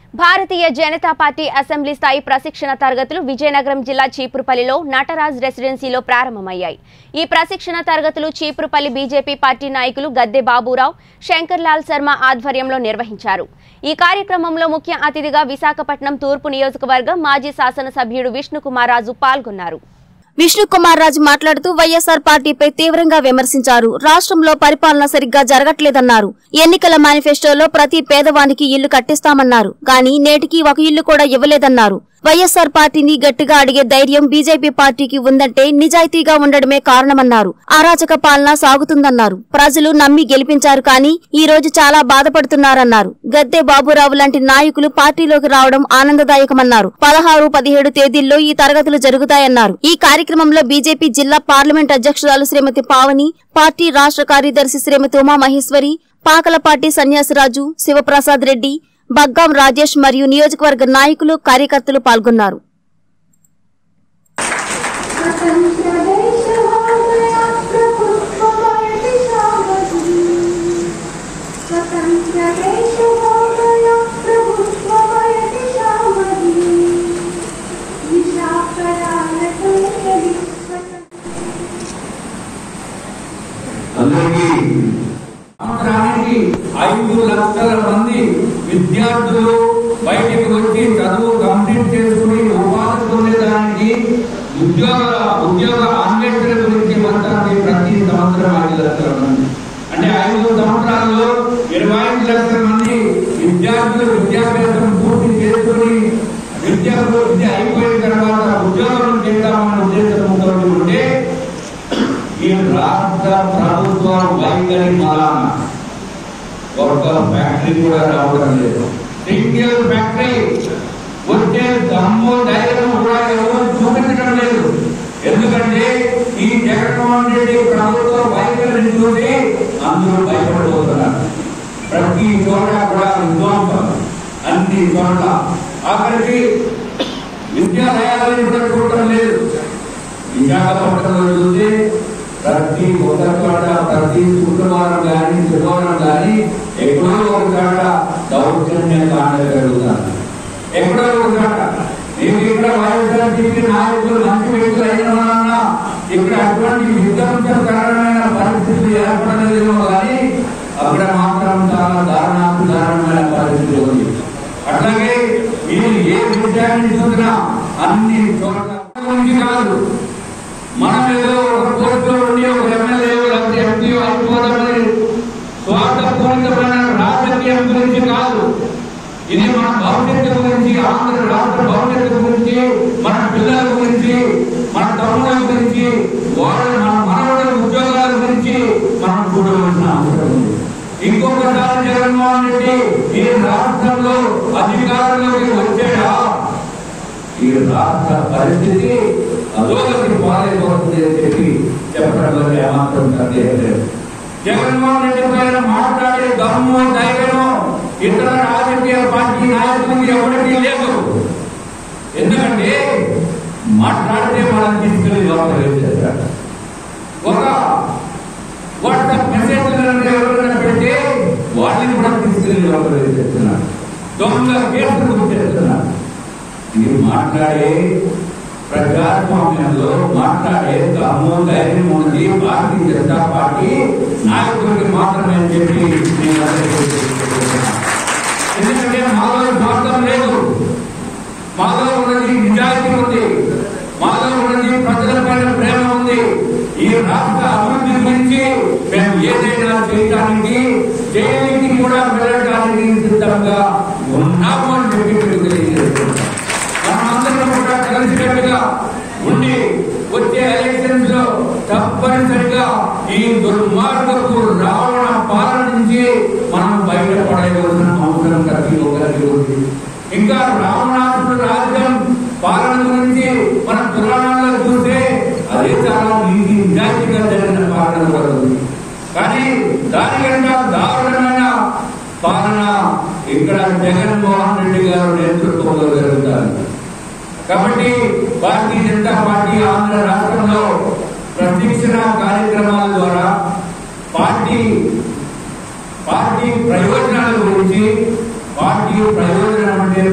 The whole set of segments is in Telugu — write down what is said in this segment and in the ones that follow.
భారతీయ జనతా పార్టీ అసెంబ్లీ స్థాయి ప్రశిక్షణ తరగతులు విజయనగరం జిల్లా చీపురుపల్లిలో నటరాజ్ రెసిడెన్సీలో ప్రారంభమయ్యాయి। ఈ ప్రశిక్షణ తరగతులు చీపురుపల్లి బీజేపీ పార్టీ నాయకులు గద్దె బాబురావు, శంకర్ లాల్ శర్మ ఆధ్వర్యంలో నిర్వహించారు। ఈ కార్యక్రమంలో ముఖ్య అతిథిగా విశాఖపట్నం తూర్పు నియోజకవర్గం మాజీ శాసనసభ్యుడు విష్ణుకుమార్ రాజు పాల్గొన్నారు। విష్ణుకుమార్ రాజు మాట్లాడుతూ వైఎస్ఆర్ పార్టీపై తీవ్రంగా విమర్శించారు। రాష్ట్రంలో పరిపాలన సరిగ్గా జరగట్లేదన్నారు। ఎన్నికల మేనిఫెస్టోలో ప్రతి పేదవానికి ఇల్లు కట్టిస్తామన్నారు, కానీ నేటికి ఒక ఇల్లు కూడా ఇవ్వలేదన్నారు। వైఎస్ఆర్ పార్టీని గట్టిగా అడిగే ధైర్యం బీజేపీ పార్టీకి ఉందంటే నిజాయితీగా ఉండడమే కారణమన్నారు। అరాచక పాలన సాగుతుందన్నారు। ప్రజలు నమ్మి గెలిపించారు, కానీ ఈ రోజు చాలా బాధపడుతున్నారన్నారు। గద్దె బాబురావు లాంటి నాయకులు పార్టీలోకి రావడం ఆనందదాయకమన్నారు। 16, 17 తేదీల్లో ఈ తరగతులు జరుగుతాయన్నారు। ఈ కార్యక్రమంలో బీజేపీ జిల్లా పార్లమెంట్ అధ్యక్షురాలు శ్రీమతి పావని, పార్టీ రాష్ట్ర కార్యదర్శి శ్రీమతి ఉమా మహేశ్వరి, పాకలపాటి సన్యాసిరాజు, శివప్రసాద్ రెడ్డి, బగ్గాం రాజేష్ మరియు నియోజకవర్గ నాయకులు, కార్యకర్తలు పాల్గొన్నారు। సంవత్సరానికి 5 లక్షల మంది విద్యార్థులు బయటకు వచ్చి చదువు కంప్లీట్ చేసుకుని ఉపాధి పొందేదానికి ఉద్యోగ అన్వేషణ గురించి వస్తుంది। ప్రతి సంవత్సరం 5 లక్షల మంది అంటే 5 సంవత్సరాల్లో 25 లక్షల మంది విద్యార్థులు విద్యాభ్యాసం పూర్తి చేసుకుని విద్య అయిపోయిన తర్వాత ఉద్యోగం చేద్దామన్న ఉద్దేశంతో ఉంటే ఈ రాష్ట్ర ప్రభుత్వ వైఖరి మారాన ఒక్క ఫ్యాక్టరీ కూడా రావడం లేదు। సింగిల్ ఫ్యాక్టరీ వచ్చే దమ్ము ధైర్యం కూడా ఎవరు చూపించడం లేదు। ఎందుకంటే ఈ జగన్మోహన్ రెడ్డి ప్రభుత్వ వైఖరిని చూసి అందరూ భయపడిపోతున్నారు। ప్రతి చోట కూడా విధ్వంసం, అన్ని చోట్ల ఆఖరికి విద్యాలయాలను కూడా చూడటం లేదు। విశాఖపట్నంలో చూస్తే ప్రతి ఒక్క చోట ప్రతి శుక్రవారం కానీ శుక్రవారం కానీ ఎక్కడో ఒక చోట దౌర్జన్య కాండ జరుగుతారు। ఎక్కడో ఒక చోట నేను ఇక్కడ వైఎస్ఆర్సీపీ నాయకులు మంచి వ్యక్తులు అయినా ఇక్కడ అటువంటి విధ్వంసకరమైన పరిస్థితులు ఏర్పడలేదేమో కానీ అక్కడ మాత్రం చాలా దారుణమైన పరిస్థితులు ఉంది। అట్లాగే మీరు ఏ విషయాన్ని చూసినా అన్ని చోట్ల గురించి కాదు, మనం ఏదో ఒక కోర్టులో ఉండి ఒక ఎమ్మెల్యే లేకపోతే ఎంపీ అయిపోతామని స్వార్థపూరితమైన రాజకీయం గురించి కాదు, ఇది మన భవిష్యత్తు గురించి, ఆంధ్ర రాష్ట్ర భవిష్యత్తు గురించి, మన పిల్లల గురించి, మన తమ్ముల గురించి, వాళ్ళ మన మనవల ఉద్యోగాల గురించి మనం చూడవలసిన అవసరం ఉంది। ఇంకొకసారి జగన్మోహన్ రెడ్డి ఈ రాష్ట్రంలో అధికారంలోకి వచ్చాడా ఈ రాష్ట్ర పరిస్థితి అధోగతి పాలైపోతుంది అని చెప్పి చెప్పడంలో ఏమాత్రం సందేహం లేదు। జగన్మోహన్ రెడ్డి పైన మాట్లాడే దమ్ము ధైర్యము ఇతర రాజకీయ పార్టీ నాయకులకు ఎవరికీ లేదు। ఎందుకంటే మాట్లాడితే మనం తీసుకెళ్లి లోపల వేసేస్తారు। ఒక వాట్సాప్ మెసేజ్ ఎవరైనా పెడితే వాళ్ళని కూడా తీసుకెళ్లి లోపల వేసేస్తున్నారు, దొంగ కేసులు గుర్తు చేస్తున్నారు। ఇది మాట్లాడే ప్రజాస్వామ్యంలో మాట్లాడే దమ్ము ధైర్యం ఉంది భారతీయ జనతా పార్టీ నాయకులకి మాత్రమే అని చెప్పి ఎందుకంటే మాలో స్వార్థం లేదు, మాలో ఉన్నది నిజాయితీ ఉంది, మాలో ఉన్నది ప్రజల పైన ప్రేమ ఉంది। ఈ రాష్ట్ర అభివృద్ధి గురించి మేము ఏదైనా చేయడానికి జైలుకి కూడా వెళ్ళడానికి సిద్ధంగా ఉన్నాము అని చెప్పి తెలియజేస్తున్నాం। మనమందరం కూడా కలిసికట్టుగా ఉండి వచ్చే ఎలక్షన్స్ లో తప్పనిసరిగా ఈ దుర్మార్గపు రావణ పాలన నుంచి మనం బయటపడవలసిన అవసరం ప్రతి ఒక్కరికి ఉంది। ఇంకా రావణాసుడు రాజ్యం పాలన గురించి మన పురాణాల్లో చూస్తే అదే చాలా నీతి నిజాయితీగా జరిగిన పాలన కూడా ఉంది, కానీ దానికంటే దారుణమైన పాలన ఇక్కడ జగన్మోహన్ రెడ్డి గారు నేతృత్వంలో జరుగుతారు। కాబట్టి భారతీయ జనతా పార్టీ ఆంధ్ర రాష్ట్రంలో ప్రశిక్షణ కార్యక్రమాల ద్వారా పార్టీ ప్రయోజనాల గురించి, పార్టీ ప్రయోజనం అంటే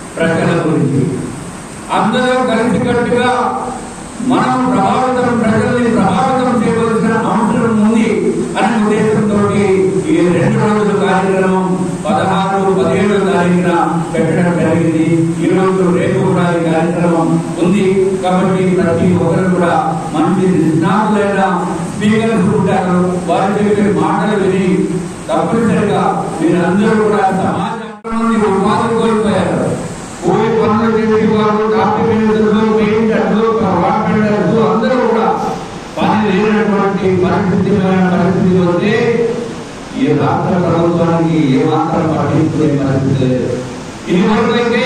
ప్రజల గురించి అందరూ కలిసికట్టుగా మనం ప్రజల్ని ప్రభావితం చేయవలసిన అవసరం ఉంది అనే ఉద్దేశంతో ఈ 2 రోజుల కార్యక్రమం 16, 17 తారీఖున పెట్టడం జరిగింది. ఈ రోజు రేపు కూడా ఈ కార్యక్రమం ఉంది. కాబట్టి ప్రతి ఒక్కరు కూడా మంచి నిష్ణాతులైన స్పీకర్స్ ఉంటారు. వారు చెప్పే మాటలు విని తప్పనిసరిగా మీరందరూ కూడా సమాజంలో ఉపాధి కోల్పోయారు. కూలి పనులు చేసేవారు, డాక్యుమెంట్స్, పెయింటర్లు, కార్పెంటర్స్ అందరూ కూడా పని లేనటువంటి పరిస్థితి వస్తే ఈ రాష్ట్ర ప్రభుత్వానికి ఏమాత్రం పట్టించుకునే పరిస్థితి లేదు. ఇది వరకైతే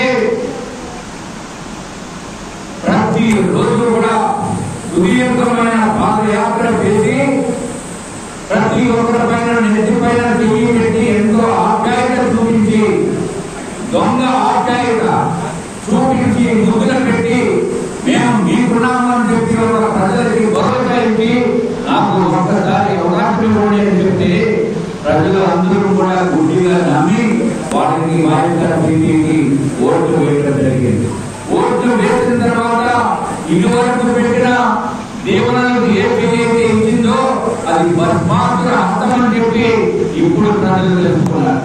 ప్రతి రోజు కూడా సుదీర్ఘమైన పాదయాత్ర చేసి ప్రతి ఒక్కరి పైన నెత్తిపైన చెయ్యి పెట్టి ఎంతో ఆప్యాయత చూపించి, దొంగ ఆప్యాయత చూపించి ముద్దులు పెట్టి మేము మీకున్నాము అని చెప్పి ఒక ప్రజలకి భరోసా ఇచ్చి నాకు ఒక్కసారి అవకాశం ఇవ్వండి అని చెప్తే ప్రజలు అందరూ కూడా గుడ్డిగా నమ్మి వాటికి వైఎస్ఆర్సీపీకి ఓట్లు వేయడం జరిగింది. ఓట్లు వేసిన తర్వాత ఇదివరకు పెట్టిన దీవెనలు ఏదైతే ఇచ్చిందో అది బస్మాత్ర అర్థమని చెప్పి ఇప్పుడు ప్రజలు తెలుసుకున్నారు.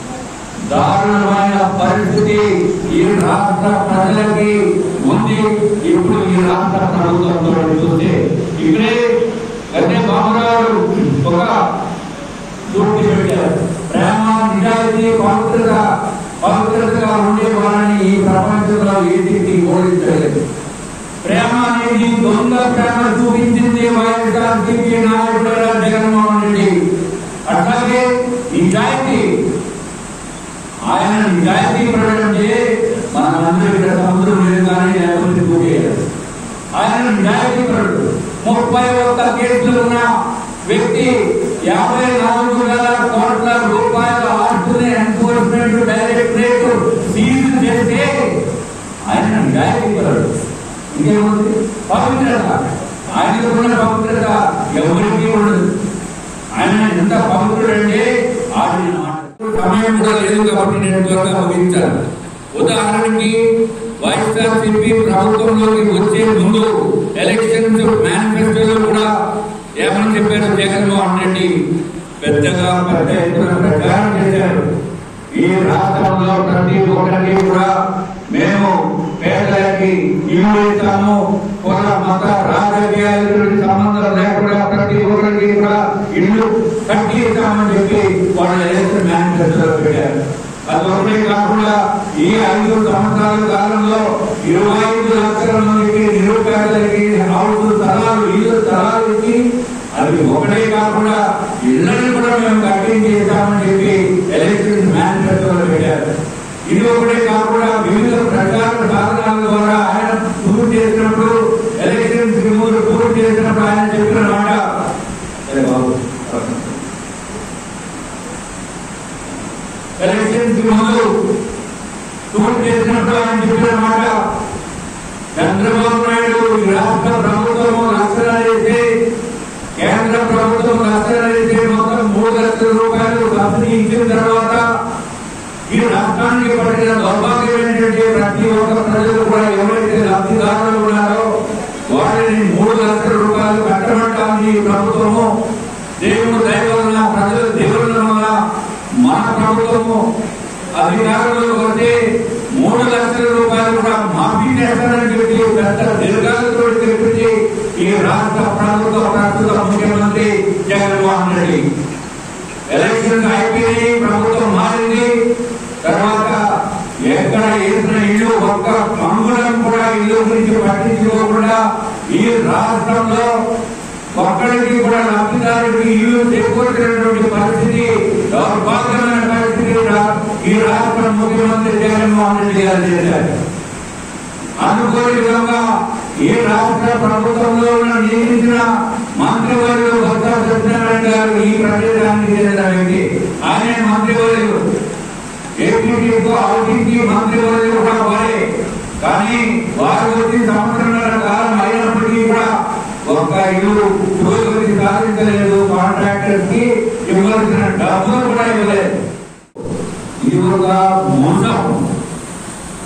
దారుణమైన పరిస్థితి ఈ రాష్ట్ర ప్రజలకి ఉంది. ఇప్పుడు ఈ రాష్ట్ర ప్రభుత్వంతో చూస్తే ఇక్కడే గద్దె బాబురావు ఒక సూక్తి పెట్టారు. ప్రేమ, నిజాయితీ, పవిత్రతగా ఉండే వాళ్ళని ఈ ప్రపంచంలో ఏది ఓడించలేదు. ప్రేమ అనేది దొంగ ప్రేమ చూపించింది వైఎస్ఆర్సీపీ నాయకుడైన జగన్మోహన్ రెడ్డి. అట్లాగే నిజాయితీ, ఆయన నిజాయితీ పడంటే మనమందరూ ఇక్కడ సముద్రం లేదు కానీ లేకపోతే పోయేయాలి. ఆయన నిజాయితీ పడు. 31 కేసులు ఉన్న వ్యక్తి 54,000 కోట్ల రూపాయల ఆస్తుల్ని ఎన్ఫోర్స్మెంట్ డైరెక్టరేట్ సీజ్ చేస్తే ఆయన నిజాయితీ పడు. ఇంకేముంది? పవిత్రత. ఆయనకు ఉన్న పవిత్రత ఎవరికి ఉండదు. ఆయన ఎంత పవిత్రుడంటే ఆడిన సమయం కూడా లేదు కాబట్టి నేను త్వరగా ముగించాను. ఉదాహరణకి వైఎస్ఆర్సీపీ ప్రభుత్వంలోకి వచ్చే ముందు ఎలక్షన్స్ మేనిఫెస్టోలో కూడా ఏమని చెప్పారు జగన్మోహన్ రెడ్డి? పెద్ద ఎత్తున ప్రచారం చేశారు. ఈ రాష్ట్రంలో ప్రతి ఒక్కరికి కూడా మేము పేదలకి ఇల్లు ఇస్తాము, కుల మత రాజకీయాలకు సంబంధం లేకుండా ప్రతి ఒక్కరికి కూడా ఇల్లు కట్టి ఇస్తామని చెప్పి వాళ్ళు ఎలక్షన్ మేనిఫెస్టోలో పెట్టారు. అది ఒకటే కాకుండా ఈ 5 సంవత్సరాల కాలంలో 25 లక్షల మందికి నిరుపేదలకి ఇల్లు స్థలాలు ఇచ్చి అది ఒకటే కాకుండా ఇళ్లను కూడా మేము కట్టించేస్తామని చెప్పి ఎలక్షన్ మేనిఫెస్టోలో పెట్టారు. ఇది ఒకటే కాకుండా వివిధ ప్రచార సాధనాల ద్వారా ఆయన పూర్తి చేసినప్పుడు ఎలక్షన్స్ పూర్తి చేసినప్పుడు ఆయన చెప్పిన మాట, ఎలక్షన్స్ ముందు పూర్తి చేసినప్పుడు ఆయన చెప్పిన మాట, చంద్రబాబు నాయుడు ఈ రాష్ట్ర ప్రభుత్వం రక్షణ చేసి కేంద్ర ప్రభుత్వం రక్షణ చేసి మొత్తం 3 లక్షల రూపాయలు సబ్సిడీ ఇచ్చిన తర్వాత ఈ రాష్ట్రానికి పట్టిన దౌర్భాగ్యం ఏంటంటే ప్రతి ఒక్క ప్రజలు కూడా ఎవరైతే లబ్ధిదారులు ఉన్నారో వారిని 3 లక్షల రూపాయలు కట్టమంటామని ప్రభుత్వము దేవుడు దయ వలన ప్రజల దేవుళ్ళ వల్ల మన ప్రభుత్వము అధికారంలో వస్తే 3 లక్షల రూపాయలు కూడా మాఫీ చేస్తారని చెప్పి పెద్ద దీర్ఘాలతో తెప్పించి ఈ రాష్ట్ర ప్రభుత్వ ప్రస్తుత ముఖ్యమంత్రి జగన్మోహన్ రెడ్డి. ఎలక్షన్ అయిపోయి ప్రభుత్వం మారింది. తర్వాత ఎక్కడ వేసిన ఇల్లు ఒక్క అంగుళం కూడా ఇల్లు గురించి పట్టించుకోకుండా ఈ రాష్ట్రంలో ఒక్కడికి కూడా లబ్ధిదారుడికి ఇల్లు చేకూర్చినటువంటి పరిస్థితి, దౌర్భాగ్యమైన పరిస్థితి ఈ రాష్ట్ర ముఖ్యమంత్రి జగన్మోహన్ రెడ్డి గారు చేశారు. అనుకోని విధంగా ఈ రాష్ట్ర ప్రభుత్వంలో నియమించిన మంత్రివర్యులు బొత్స సత్యనారాయణ గారు ఈ ప్రదేశానికి చెందిన వ్యక్తి. ఆయన మంత్రివర్యులు ఏపీకి ఔటింగ్కి మంత్రివర్యులు కూడా వారే. కానీ వారు వచ్చి సంవత్సరాల కాలం అయినప్పటికీ కూడా ఒక్క ఇల్లు పురోగతి సాధించలేదు. కాంట్రాక్టర్స్ కి ఇవ్వాల్సిన డబ్బులు కూడా ఇవ్వలేదు. ఇది ఒక మోసం.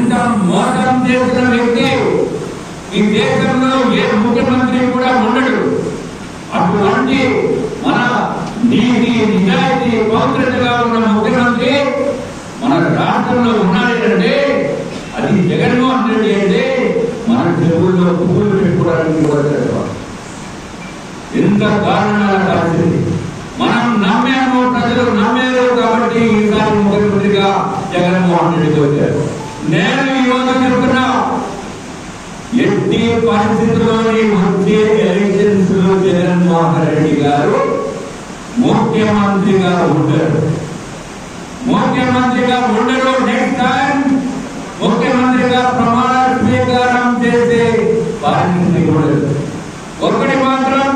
ఇంత మోసం చేసిన వ్యక్తి ఈ దేశంలో ఏ ముఖ్యమంత్రి కూడా ఉండడు. అటువంటి మన నీతి నిజాయితీ పౌత్రతగా ఉన్న ముఖ్యమంత్రి మన రాష్ట్రంలో ఉన్నాడంటే అది జగన్మోహన్ రెడ్డి అంటే మన చెరువుల్లో పువ్వులు పెట్టుకోవడానికి కూడా ఎంత దారుణమైన పరిస్థితి. మనం నమ్మాము, ప్రజలు నమ్మారు కాబట్టి ఈసారి ముఖ్యమంత్రిగా జగన్మోహన్ రెడ్డి వచ్చారు. నేను ఈ రోజు చెప్తున్నా, ఎట్టి పరిస్థితుల్లోని వచ్చే ఎలక్షన్స్ లో జగన్మోహన్ రెడ్డి గారు ముఖ్యమంత్రిగా ఉంటారు. ముఖ్యమంత్రిగా ఉండరు. నెక్స్ట్ టైం ముఖ్యమంత్రిగా ప్రమాణ స్వీకారం చేసే పరిస్థితి ఉండదు. ఒకటి మాత్రం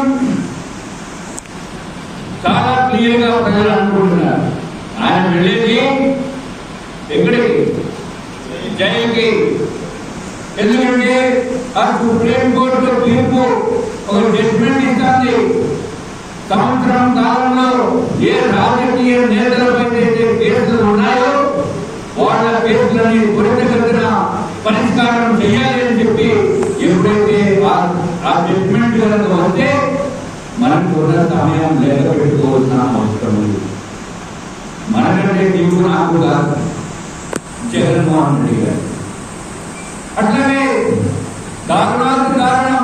చాలా క్లియర్ గా ప్రజలు అనుకుంటున్నారు, ఆయన వెళ్ళేది ఎక్కడికి? జైలుకి. ఎందుకంటే ఆ సుప్రీంకోర్టు తీర్పు ఒక జడ్జిమెంట్ ఇస్తుంది. సంవత్సరం కాలంలో ఏ రాజకీయ నేతలపై కేసులు ఉన్నాయో వాళ్ళ కేసులని త్వరితగతిన పరిష్కారం చేయాలి అని చెప్పి ఎప్పుడైతే ఆ జడ్జిమెంట్ కనుక వస్తే మనకు ఉన్న సమయం లెక్క పెట్టుకోవాల్సిన అవసరం ఉంది. మనకంటే నీకు నాకు కాదు, జగన్మోహన్ రెడ్డి గారు. అట్లనే దారుణాలకు కారణం